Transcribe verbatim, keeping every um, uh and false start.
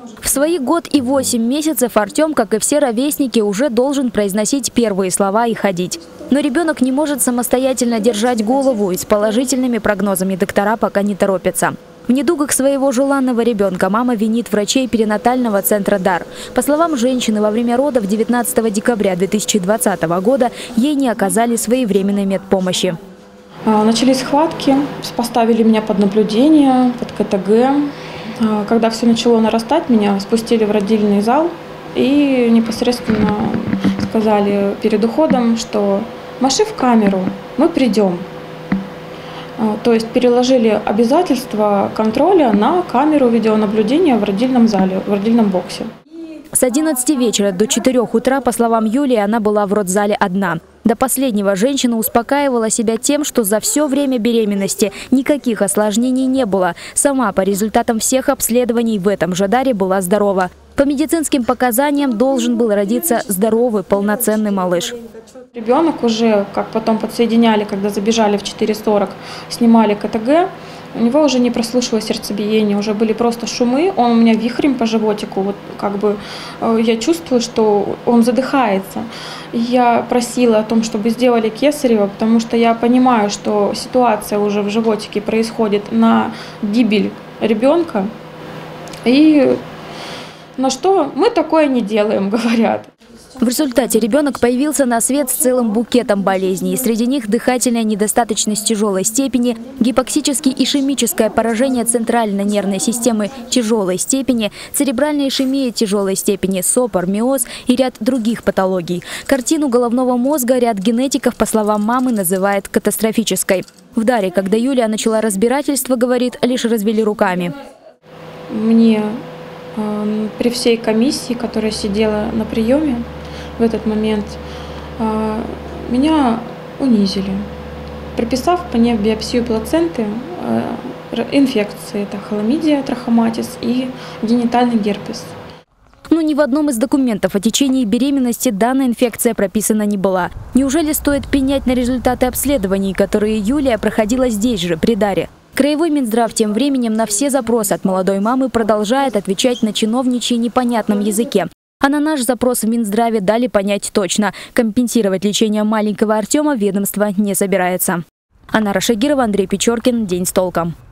В свои год и восемь месяцев Артем, как и все ровесники, уже должен произносить первые слова и ходить. Но ребенок не может самостоятельно держать голову, и с положительными прогнозами доктора пока не торопятся. В недугах своего желанного ребенка мама винит врачей перинатального центра «Дар». По словам женщины, во время родов девятнадцатого декабря две тысячи двадцатого года ей не оказали своевременной медпомощи. Начались схватки, поставили меня под наблюдение, под ка тэ гэ. Когда все начало нарастать, меня спустили в родильный зал и непосредственно сказали перед уходом, что «маши в камеру, мы придем». То есть переложили обязательства контроля на камеру видеонаблюдения в родильном зале, в родильном боксе. С одиннадцати вечера до четырёх утра, по словам Юлии, она была в родзале одна. До последнего женщина успокаивала себя тем, что за все время беременности никаких осложнений не было. Сама по результатам всех обследований в этом же даре была здорова. По медицинским показаниям должен был родиться здоровый, полноценный малыш. Ребенок уже, как потом подсоединяли, когда забежали в четыре сорок, снимали ка тэ гэ, у него уже не прослушивалось сердцебиение, уже были просто шумы, он у меня вихрем по животику, вот как бы я чувствую, что он задыхается. Я просила о том, чтобы сделали кесарево, потому что я понимаю, что ситуация уже в животике происходит на гибель ребенка. И на что мы такое не делаем, говорят. В результате ребенок появился на свет с целым букетом болезней. Среди них дыхательная недостаточность тяжелой степени, гипоксически-ишемическое поражение центральной нервной системы тяжелой степени, церебральная ишемия тяжелой степени, сопор, миоз и ряд других патологий. Картину головного мозга ряд генетиков, по словам мамы, называет катастрофической. В даре, когда Юлия начала разбирательство, говорит, лишь развели руками. Мне э, при всей комиссии, которая сидела на приеме, в этот момент меня унизили, приписав мне биопсию плаценты инфекции. Это хламидия, трахоматис и генитальный герпес. Но ни в одном из документов о течении беременности данная инфекция прописана не была. Неужели стоит пенять на результаты обследований, которые Юлия проходила здесь же, при даре? Краевой Минздрав тем временем на все запросы от молодой мамы продолжает отвечать на чиновничьи непонятном языке. А на наш запрос в Минздраве дали понять точно – компенсировать лечение маленького Артема ведомство не собирается. Анна Рашагирова, Андрей Печоркин. День с толком.